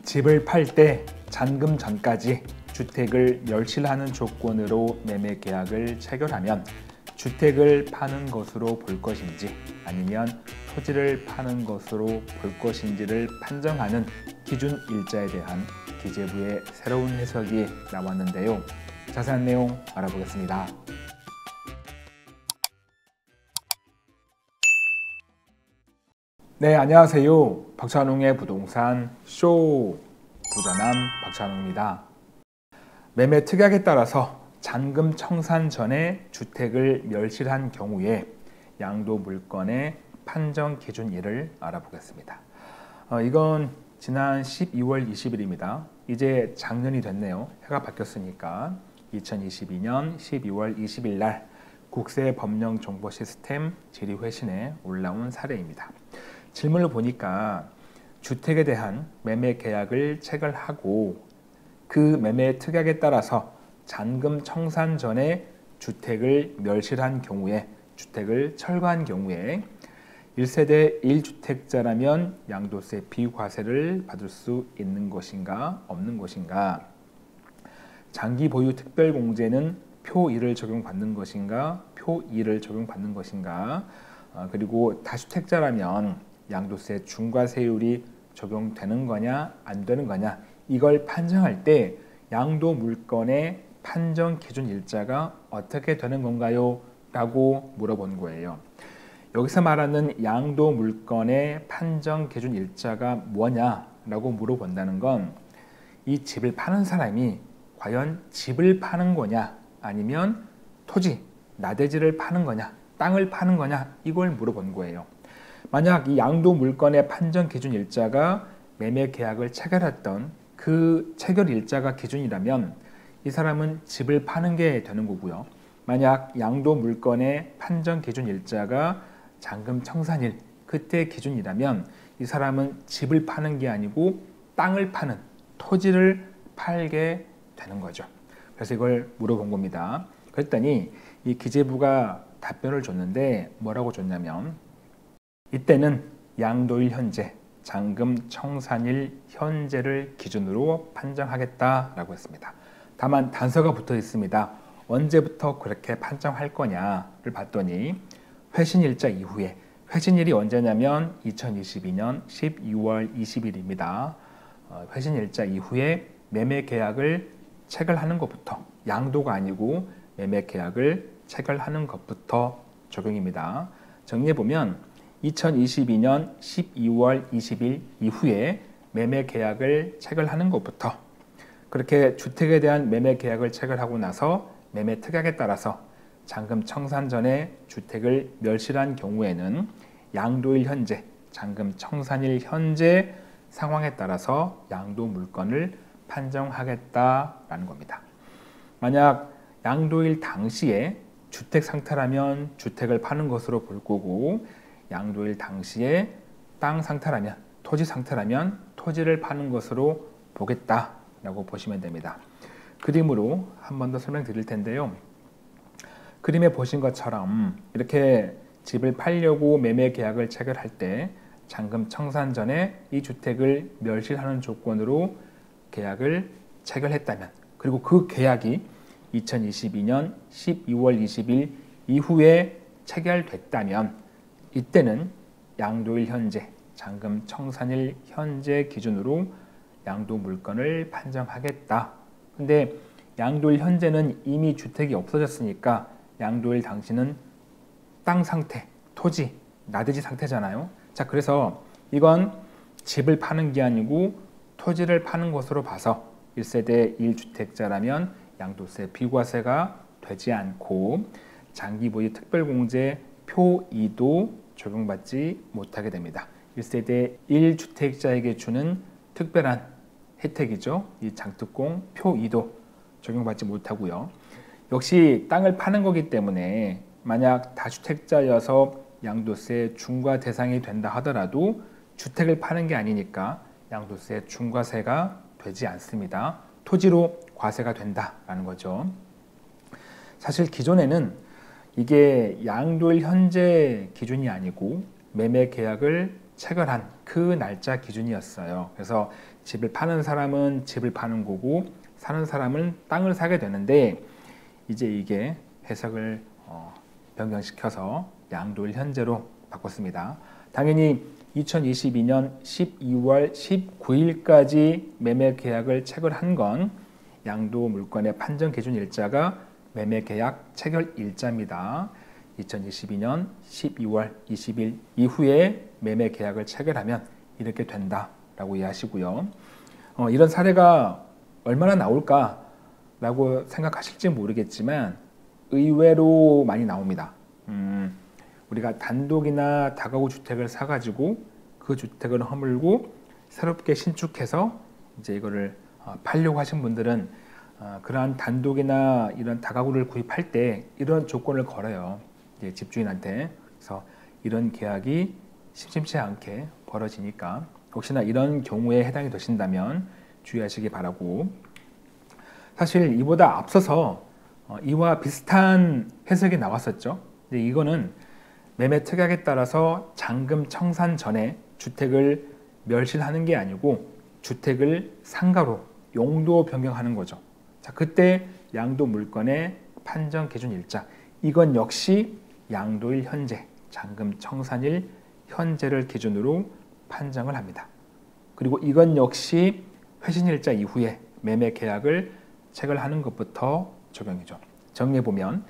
집을 팔 때 잔금 전까지 주택을 멸실하는 조건으로 매매 계약을 체결하면 주택을 파는 것으로 볼 것인지 아니면 토지를 파는 것으로 볼 것인지를 판정하는 기준 일자에 대한 기재부의 새로운 해석이 나왔는데요. 자세한 내용 알아보겠습니다. 네, 안녕하세요. 박찬웅의 부동산 쇼 부자남 박찬웅입니다. 매매 특약에 따라서 잔금 청산 전에 주택을 멸실한 경우에 양도 물건의 판정 기준일을 알아보겠습니다. 이건 지난 12월 20일입니다. 이제 작년이 됐네요. 해가 바뀌었으니까 2022년 12월 20일 날 국세법령정보시스템 질의회신에 올라온 사례입니다. 질문을 보니까 주택에 대한 매매 계약을 체결하고 그 매매 특약에 따라서 잔금 청산 전에 주택을 멸실한 경우에, 주택을 철거한 경우에 1세대 1주택자라면 양도세 비과세를 받을 수 있는 것인가 없는 것인가, 장기 보유 특별공제는 표 1을 적용받는 것인가 표 2를 적용받는 것인가, 그리고 다주택자라면 양도세 중과세율이 적용되는 거냐 안 되는 거냐, 이걸 판정할 때 양도 물건의 판정 기준 일자가 어떻게 되는 건가요? 라고 물어본 거예요. 여기서 말하는 양도 물건의 판정 기준 일자가 뭐냐 라고 물어본다는 건 이 집을 파는 사람이 과연 집을 파는 거냐 아니면 토지, 나대지를 파는 거냐, 땅을 파는 거냐, 이걸 물어본 거예요. 만약 이 양도 물건의 판정 기준 일자가 매매 계약을 체결했던 그 체결 일자가 기준이라면 이 사람은 집을 파는 게 되는 거고요. 만약 양도 물건의 판정 기준 일자가 잔금 청산일, 그때 기준이라면 이 사람은 집을 파는 게 아니고 땅을 파는, 토지를 팔게 되는 거죠. 그래서 이걸 물어본 겁니다. 그랬더니 이 기재부가 답변을 줬는데 뭐라고 줬냐면, 이때는 양도일 현재, 잔금 청산일 현재를 기준으로 판정하겠다라고 했습니다. 다만 단서가 붙어 있습니다. 언제부터 그렇게 판정할 거냐를 봤더니 회신일자 이후에, 회신일이 언제냐면 2022년 12월 20일입니다. 회신일자 이후에 매매 계약을 체결하는 것부터, 양도가 아니고 매매 계약을 체결하는 것부터 적용입니다. 정리해보면 2022년 12월 20일 이후에 매매 계약을 체결하는 것부터, 그렇게 주택에 대한 매매 계약을 체결하고 나서 매매 특약에 따라서 잔금 청산 전에 주택을 멸실한 경우에는 양도일 현재, 잔금 청산일 현재 상황에 따라서 양도 물건을 판정하겠다라는 겁니다. 만약 양도일 당시에 주택 상태라면 주택을 파는 것으로 볼 거고, 양도일 당시에 땅 상태라면, 토지 상태라면 토지를 파는 것으로 보겠다라고 보시면 됩니다. 그림으로 한 번 더 설명드릴 텐데요. 그림에 보신 것처럼 이렇게 집을 팔려고 매매 계약을 체결할 때 잔금 청산 전에 이 주택을 멸실하는 조건으로 계약을 체결했다면, 그리고 그 계약이 2022년 12월 20일 이후에 체결됐다면 이때는 양도일 현재, 잔금 청산일 현재 기준으로 양도 물건을 판정하겠다. 근데 양도일 현재는 이미 주택이 없어졌으니까 양도일 당시는 땅 상태, 토지, 나대지 상태잖아요. 자, 그래서 이건 집을 파는 게 아니고 토지를 파는 것으로 봐서 1세대 1주택자라면 양도세 비과세가 되지 않고 장기 보유 특별공제 표 2도 적용받지 못하게 됩니다. 1세대 1주택자에게 주는 특별한 혜택이죠. 이 장특공 표 2도 적용받지 못하고요. 역시 땅을 파는 거기 때문에 만약 다주택자여서 양도세 중과 대상이 된다 하더라도 주택을 파는 게 아니니까 양도세 중과세가 되지 않습니다. 토지로 과세가 된다라는 거죠. 사실 기존에는 이게 양도일 현재 기준이 아니고 매매 계약을 체결한 그 날짜 기준이었어요. 그래서 집을 파는 사람은 집을 파는 거고 사는 사람은 땅을 사게 되는데 이제 이게 해석을 변경시켜서 양도일 현재로 바꿨습니다. 당연히 2022년 12월 19일까지 매매 계약을 체결한 건 양도 물건의 판정 기준 일자가 매매 계약 체결 일자입니다. 2022년 12월 20일 이후에 매매 계약을 체결하면 이렇게 된다라고 이해하시고요. 이런 사례가 얼마나 나올까라고 생각하실지 모르겠지만 의외로 많이 나옵니다. 우리가 단독이나 다가구 주택을 사가지고 그 주택을 허물고 새롭게 신축해서 이제 이거를 팔려고 하신 분들은 그러한 단독이나 이런 다가구를 구입할 때 이런 조건을 걸어요. 이제 집주인한테. 그래서 이런 계약이 심심치 않게 벌어지니까 혹시나 이런 경우에 해당이 되신다면 주의하시기 바라고, 사실 이보다 앞서서 이와 비슷한 해석이 나왔었죠. 근데 이거는 매매 특약에 따라서 잔금 청산 전에 주택을 멸실하는 게 아니고 주택을 상가로 용도 변경하는 거죠. 자, 그때 양도 물건의 판정 기준 일자, 이건 역시 양도일 현재, 잔금 청산일 현재를 기준으로 판정을 합니다. 그리고 이건 역시 회신일자 이후에 매매 계약을 체결하는 것부터 적용이죠. 정리해보면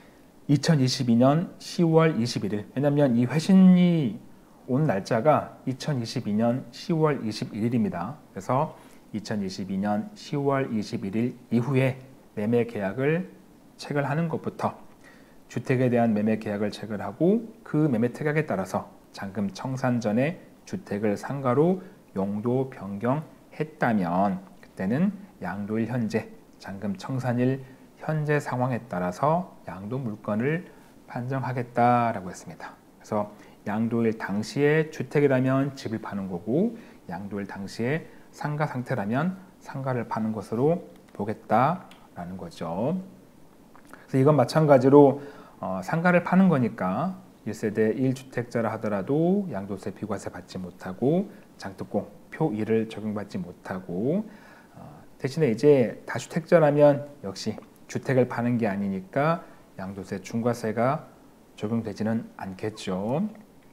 2022년 10월 21일, 왜냐하면 이 회신이 온 날짜가 2022년 10월 21일입니다. 그래서 2022년 10월 21일 이후에 매매 계약을 체결하는 것부터 주택에 대한 매매 계약을 체결하고 그 매매 특약에 따라서 잔금 청산 전에 주택을 상가로 용도 변경했다면 그때는 양도일 현재, 잔금 청산일 현재 상황에 따라서 양도 물건을 판정하겠다라고 했습니다. 그래서 양도일 당시에 주택이라면 집을 파는 거고 양도일 당시에 상가 상태라면 상가를 파는 것으로 보겠다라는 거죠. 그래서 이건 마찬가지로 상가를 파는 거니까 1세대 1주택자라 하더라도 양도세 비과세 받지 못하고 장특공 표 1을 적용받지 못하고, 대신에 이제 다주택자라면 역시 주택을 파는 게 아니니까 양도세 중과세가 적용되지는 않겠죠.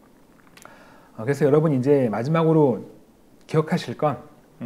그래서 여러분 이제 마지막으로 기억하실 건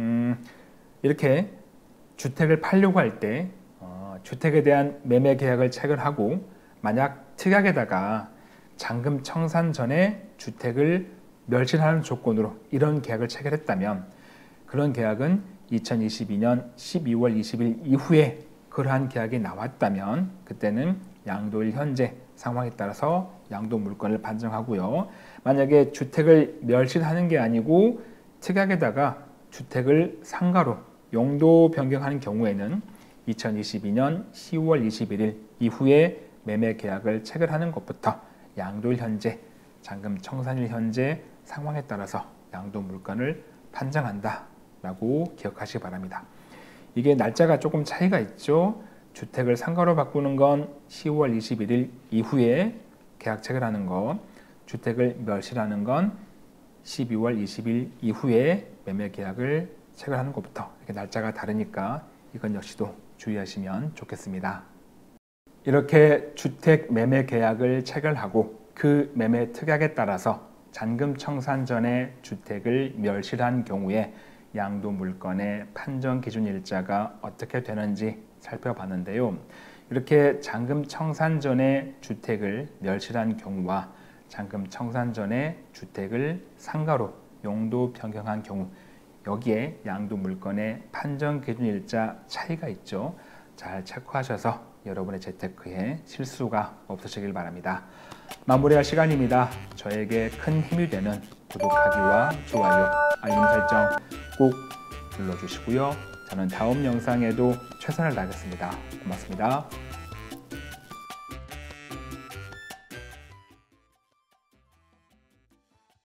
이렇게 주택을 팔려고 할 때 주택에 대한 매매 계약을 체결하고 만약 특약에다가 잔금 청산 전에 주택을 멸실하는 조건으로 이런 계약을 체결했다면 그런 계약은 2022년 12월 20일 이후에 그러한 계약이 나왔다면 그때는 양도일 현재 상황에 따라서 양도 물건을 판정하고요. 만약에 주택을 멸실하는 게 아니고 특약에다가 주택을 상가로 용도 변경하는 경우에는 2022년 10월 21일 이후에 매매 계약을 체결하는 것부터 양도일 현재, 잔금 청산일 현재 상황에 따라서 양도 물건을 판정한다 라고 기억하시기 바랍니다. 이게 날짜가 조금 차이가 있죠. 주택을 상가로 바꾸는 건 10월 21일 이후에 계약 체결하는 거, 주택을 멸실하는 건 12월 20일 이후에 매매 계약을 체결하는 것부터 이렇게 날짜가 다르니까 이건 역시도 주의하시면 좋겠습니다. 이렇게 주택 매매 계약을 체결하고 그 매매 특약에 따라서 잔금 청산 전에 주택을 멸실한 경우에 양도 물건의 판정 기준 일자가 어떻게 되는지 살펴봤는데요. 이렇게 잔금 청산 전에 주택을 멸실한 경우와 잔금 청산 전에 주택을 상가로 용도 변경한 경우, 여기에 양도 물건의 판정 기준 일자 차이가 있죠. 잘 체크하셔서 여러분의 재테크에 실수가 없으시길 바랍니다. 마무리할 시간입니다. 저에게 큰 힘이 되는 구독하기와 좋아요, 알림 설정 꼭 눌러주시고요. 저는 다음 영상에도 최선을 다하겠습니다. 고맙습니다.